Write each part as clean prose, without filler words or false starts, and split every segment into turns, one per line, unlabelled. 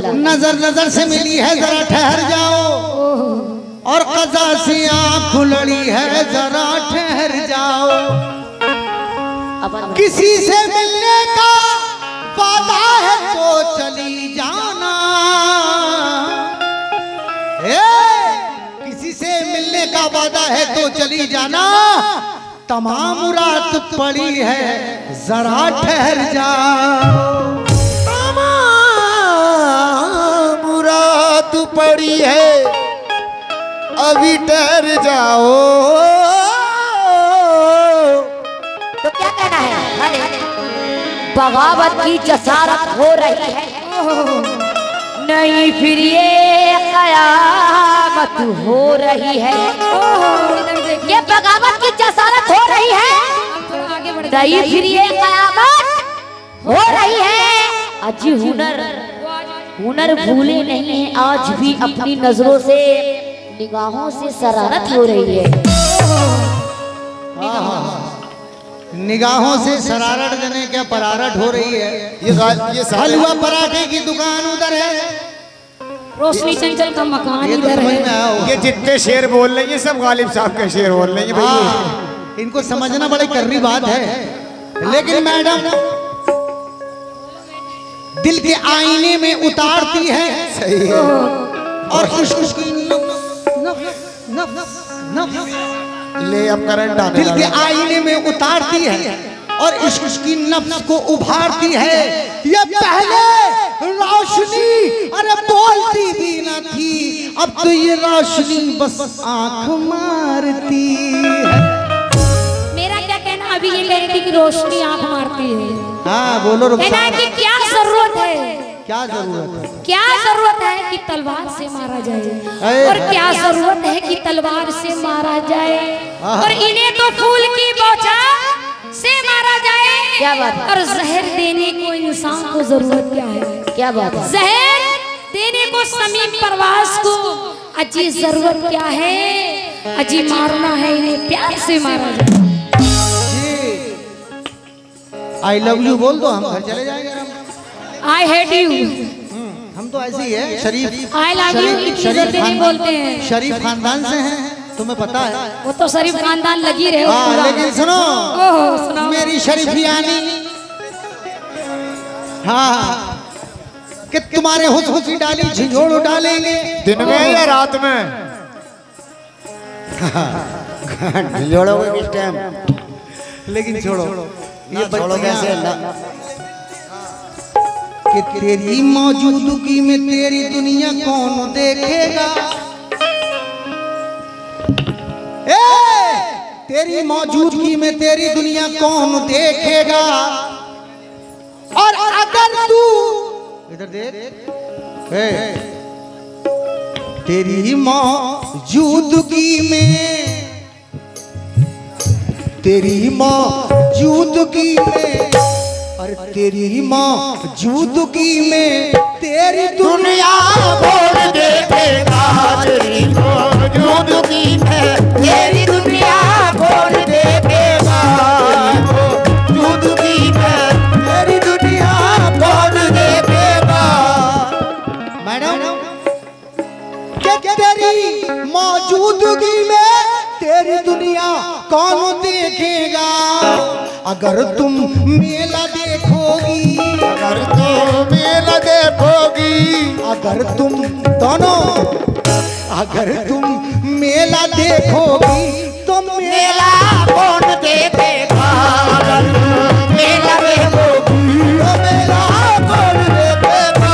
नजर नजर से मिली है जरा ठहर जाओ, और कज़ा से आँख लड़ी है जरा ठहर जाओ। किसी से मिलने का वादा है तो चली जाना, किसी से मिलने का वादा है तो चली जाना। तमाम रात पड़ी है जरा ठहर जाओ,
तमाम रात पड़ी है अभी ठहर जाओ।
तो क्या कहना है? अरे बगावत की जसारत हो रही है, नहीं फिर ये कयामत हो रही है। ये बगावत की जसारत हो रही है, नहीं फिर ये कयामत हो रही है। अजी हुनर भूले नहीं है, आज भी अपनी नजरों से निगाहों से शरारत हो रही है।
निगाहों से शरारत जने क्या परारट हो रही है।
ये
हलवा पराठे की दुकान उधर है,
रोशनी चंचल का मकान इधर है।
ये जितने शेर बोल रहे हैं सब गालिब साहब के शेर बोल रहे हैं भैया।
इनको समझना बड़ी कर्री बात है, लेकिन मैडम दिल के आईने में उतारती है।
सही है।
और उसकी
ले अब करंट आने
दिल के आईने में उतारती है और उसकी नफ्स को उभारती है। ये पहले रोशनी अरे बोलती भी न थी, अब तो ये रोशनी बस आंख मारती है।
मेरा क्या कहना, अभी ये कह रही थी कि रोशनी आंख मारती है।
हाँ बोलो
कहना है कि क्या जरूरत है,
क्या जरूरत है,
क्या जरूरत है कि तलवार से मारा जाए, और क्या जरूरत है कि तलवार से मारा जाए, और इन्हें तो फूल की बौछार से मारा जाए।
क्या बात है?
और जहर देने को इंसान को जरूरत क्या है?
क्या बात है?
जहर देने को समीम परवास को अजी जरूरत क्या है? अजी मारना है इन्हें, प्यार से मारा जाए।
आई लव यू बोल दो, हम घर चले जाएंगे।
आई हेट यू,
हम तो ऐसे ही है, शरीफ।
आई लव यू इज्जत नहीं बोलते हैं,
शरीफ खानदान से हैं, तुम्हें पता है।
वो तो शरीफ खानदान लगी रहे।
लेकिन सुनो,
सुनाओ।
मेरी शरीफियानी हाँ कि तुम्हारे हुस्न की डाली झिझोड़ डालेंगे।
दिन में या रात में? जोड़ोगे किस टाइम?
लेकिन छोड़ो ये
छोड़ो कैसे
कि तेरी मौजूदगी में तेरी दुनिया कौन देखेगा। तेरी मौजूदगी में तेरी दुनिया कौन देखेगा। और अगर तू इधर देख, तेरी मौजूदगी में तेरी मौजूदगी में अरे तेरी मौजूदगी में तेरी दुनिया
बोल देखेगा। तेरी मौजूदगी में तेरी दुनिया बोल देखेगा। मौजूदगी में तेरी दुनिया बोल देखेगा।
मैडम क्या तेरी मौजूदगी में तेरी दुनिया कौन देखेगा। अगर तुम मेला देखोगी,
अगर तुम मेला देखोगी,
अगर तुम दोनों अगर तुम मेला देखोगी तो
मेला कौन देखेगा। अगर तुम मेला देखोगी तो मेला कौन देखेगा।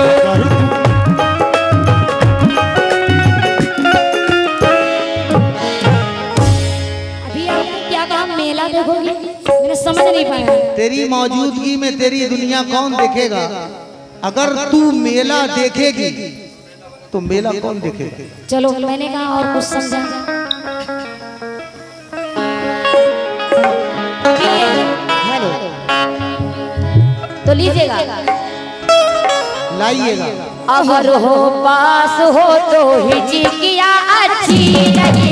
अभी आपने क्या कहा, मेला देखोगी? मैंने समझ नहीं पाया।
तेरी मौजूदगी में तेरी दुनिया कौन देखेगा। अगर तू मेला देखेगी तो मेला कौन देखेगा।
चलो मैंने कहा और कुछ समझा।
तो लीजिएगा,
लाइएगा।
अगर हो पास हो तो हिचकियाँ अच्छी लगी।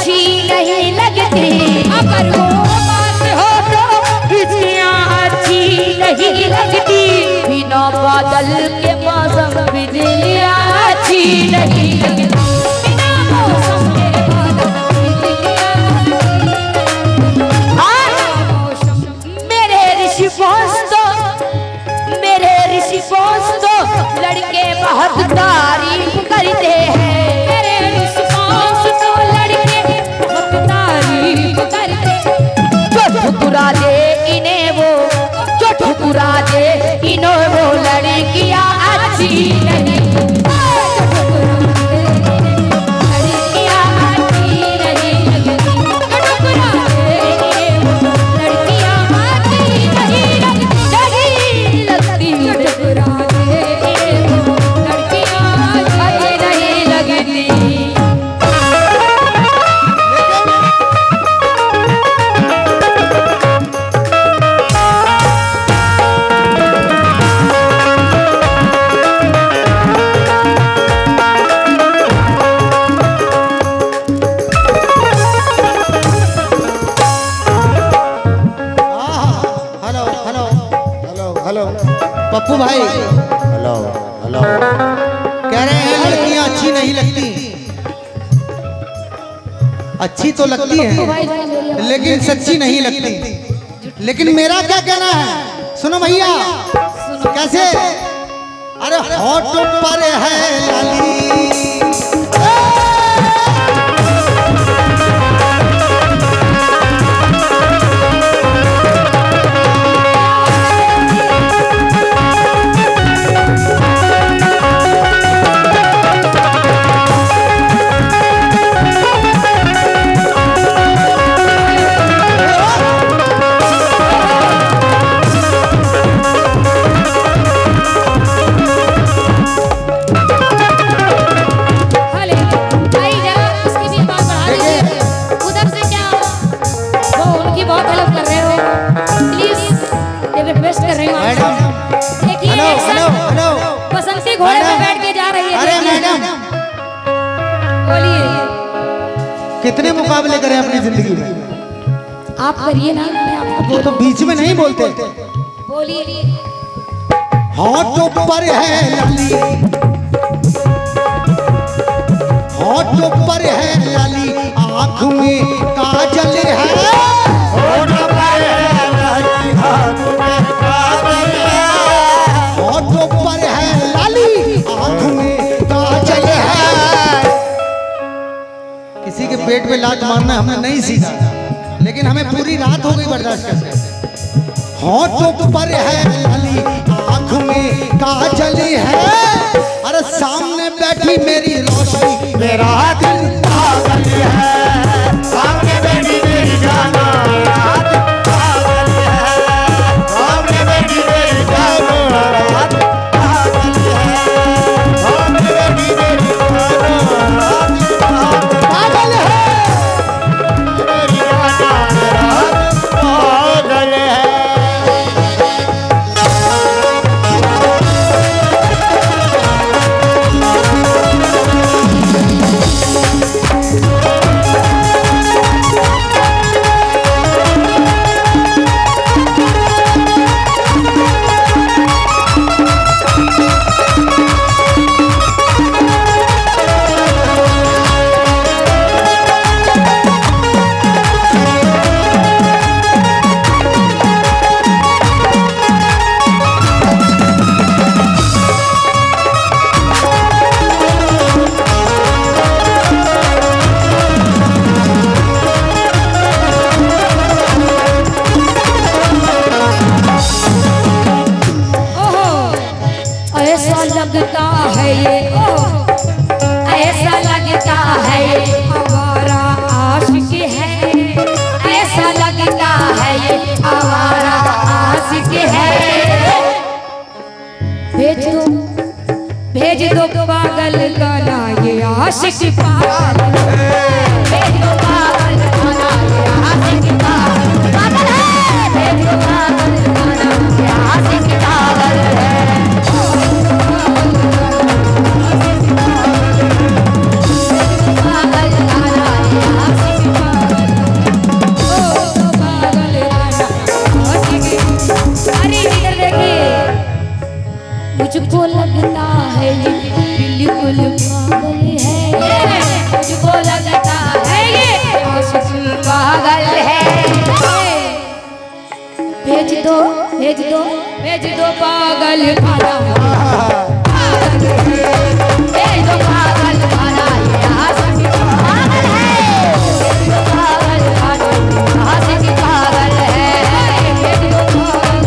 अच्छी नहीं लगती, अगर वो बात हो तो बिजलियाँ अच्छी नहीं लगती, बिना बादल के मौसम बिजलियाँ अच्छी नहीं लगती, बिना मौसम के बादल बिजलियाँ। मेरे ऋषिपोष तो लड़के बहुत तारीफ करते हैं, मेरे ऋषिपोष तो लड़के बहुत तारीफ करते, जो ठुकरा दे इन्हें वो, जो ठुकरा दे इन्हें वो लड़कियां अच्छी नहीं,
पप्पू भाई
हेलो हेलो
कह रहे हैं लड़कियां अच्छी नहीं लगती, अच्छी तो लगती हैं लेकिन सच्ची नहीं लगती। लेकिन मेरा क्या कहना है, सुनो भैया कैसे, अरे होठ पर है लाली,
बसंती घोड़े पे बैठ के जा रही है।
अरे मैडम
बोलिए,
कितने मुकाबले करें अपनी जिंदगी में,
आप करिए ना, मैं आपको
वो तो बीच में नहीं बोलते।
बोलिए।
होठों पर है लाली, होठों पर है लाली, आँख में काजल है,
होठों पर है लाली, आँख में काजल है,
होठों पर है लाली, आँख में काजल है। किसी के पेट पे लात मारना हमने नहीं सीखा, लेकिन हमें पूरी रात हो गई बर्दाश्त करते। होठों पर है लाली, आँख में काजल है, अरे सामने बैठी मेरी रोशनी,
मेरा दिल पागल है, सामने बैठी मेरी जाना, रात पागल है, सामने बैठी मेरी जाना, रात पागल है, सामने बैठी मेरी जाना, रात पागल है, मेरी जाना, रात पागल है।
लगता है ये, ऐसा लगता है ये आवारा आशिक है, ऐसा लगता है ये आवारा आशिक है। भेज दो पागल गाना ये आशिक पागल, भेज दो पागल गाना ये आशिक पागल है, भेज दो पागल गाना ये आशिक पागल है। पागल गाना ये आशिक
भेज दो पागल खाना, भेज दो पागल खाना, ये आशिक पागल है, भेज दो पागल खाना, आशिक पागल है, भेज दो पागल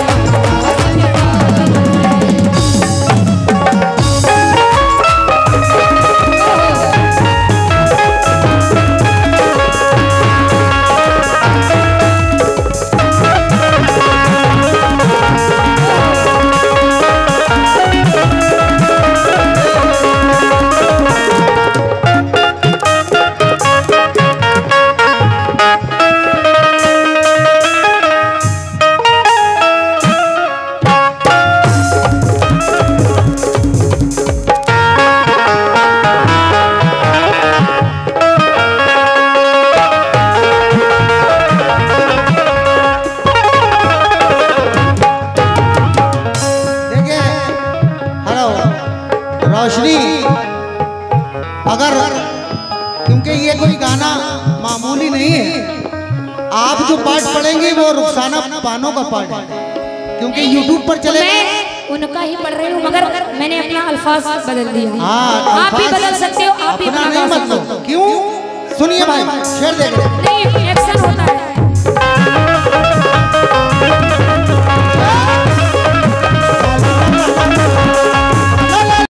रोशनी, अगर क्योंकि ये कोई गाना मामूली नहीं है, आप जो पार्ट पढ़ेंगे वो रुखसाना पानो का पार्ट है, क्योंकि YouTube पर चलेगा।
मैं उनका ही पढ़ रही हूँ, मगर मैंने अपना अल्फाज बदल दिया।
हाँ,
आप भी बदल सकते हो, आप भी
अपना नहीं मतलब। क्यों? सुनिए भाई, शेर देख रहे
नहीं, एक्शन होता है।